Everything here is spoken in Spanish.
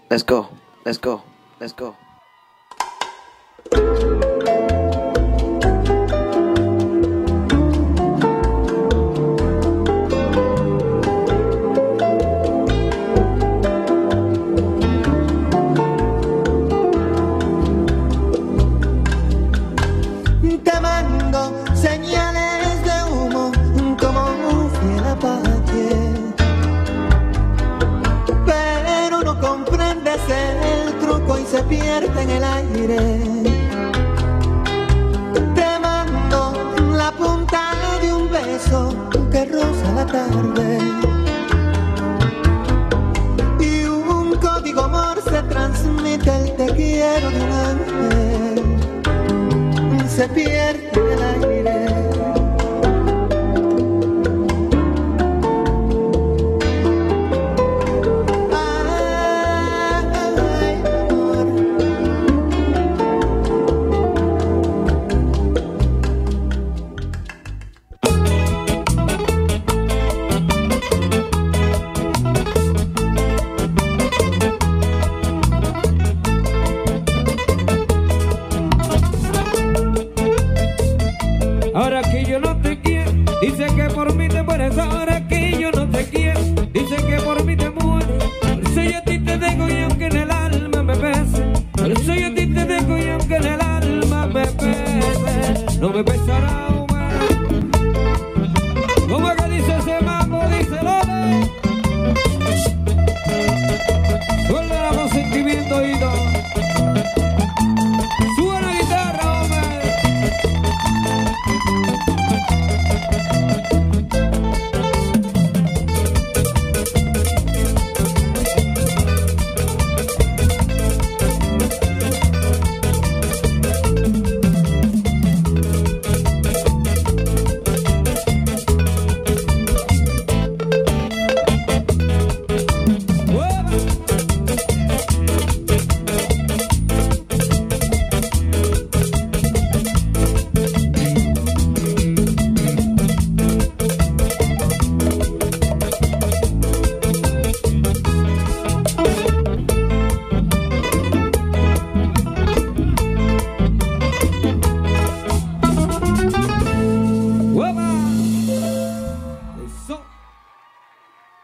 Let's go, let's go, let's go. Te mando señales de humo como un fiel apache, pero no comprendes el truco y se pierde en el aire. Te mando la punta de un beso que roza la tarde y un código Morse transmite el te quiero de un ángel. Se pierde en el aire. Ay, amor. Ahora que yo no te quiero, dice que por mí te mueres. Ahora que yo no te quiero, dice que por mí te mueres. Por eso yo a ti te dejo y aunque en el alma me pese, por eso yo a ti te dejo y aunque en el alma me pese, no me pesará.